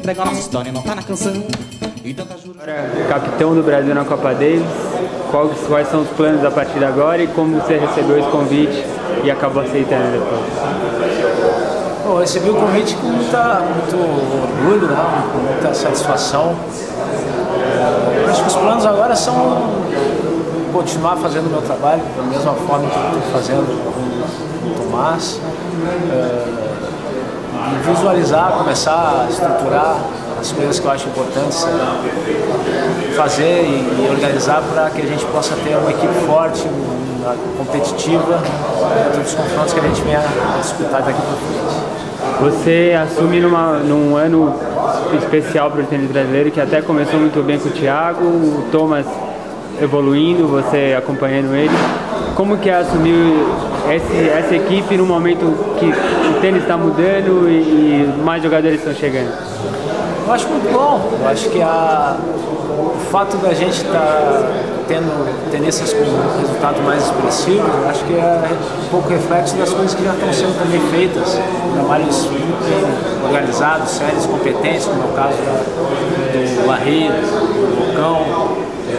entrega a nossa história, não tá na canção. E tanta juros. Capitão do Brasil na Copa Davis, quais são os planos a partir de agora e como você recebeu esse convite e acabou aceitando depois? Bom, eu recebi o convite com muito orgulho, né? Com muita satisfação. Eu acho que os planos agora são continuar fazendo o meu trabalho da mesma forma que eu estou fazendo com o Tomás. E visualizar, começar a estruturar as coisas que eu acho importantes fazer e organizar para que a gente possa ter uma equipe forte, competitiva, dentro dos confrontos que a gente venha a disputar daqui para frente. Você assume num ano especial para o tênis brasileiro, que até começou muito bem com o Thiago, o Thomas evoluindo, você acompanhando ele. Como que é assumir essa equipe no momento que o tênis está mudando e mais jogadores estão chegando? Eu acho muito bom. Eu acho que o fato da gente estar tendo tenistas com resultados mais expressivos, acho que é um pouco reflexo das coisas que já estão sendo também feitas. Trabalhos muito bem organizados, sérios, competentes, como é o caso do Larry, do Bocão.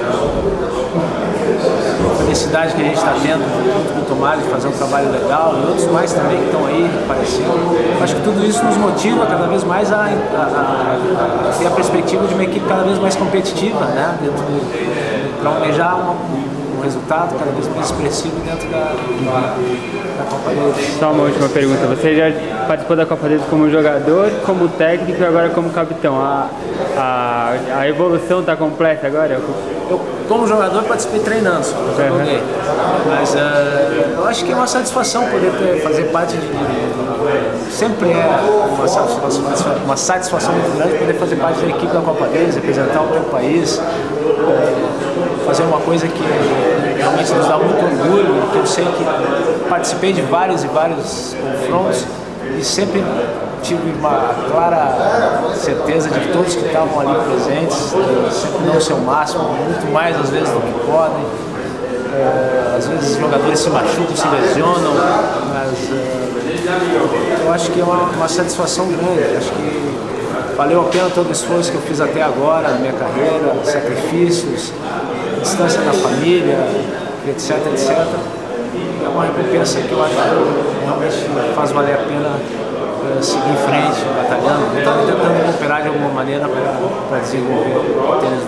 A felicidade que a gente está tendo junto com o Tomás de fazer um trabalho legal e outros mais também que estão aí aparecendo. Acho que tudo isso nos motiva cada vez mais a ter a perspectiva de uma equipe cada vez mais competitiva, né? Para almejar um resultado cada vez mais expressivo dentro da Copa Davis. Só uma última pergunta. Você já participou da Copa Davis como jogador, como técnico e agora como capitão. A evolução está completa agora? Eu, como jogador, participei treinando, só joguei. Mas eu acho que é uma satisfação poder fazer parte sempre é uma satisfação muito grande poder fazer parte da equipe da Copa Davis, representar o teu país, fazer uma coisa que realmente nos dá muito orgulho, que eu sei que participei de vários e vários confrontos e sempre tive uma clara certeza de que todos que estavam ali presentes sempre dão o seu máximo, muito mais às vezes do que podem. Às vezes os jogadores se machucam, se lesionam, mas eu acho que é uma satisfação grande. Acho que valeu a pena todo o esforço que eu fiz até agora na minha carreira, sacrifícios, distância da família, etc, etc. É uma recompensa que eu acho que realmente faz valer a pena seguir em frente, batalhando, tentando cooperar de alguma maneira para desenvolver o tênis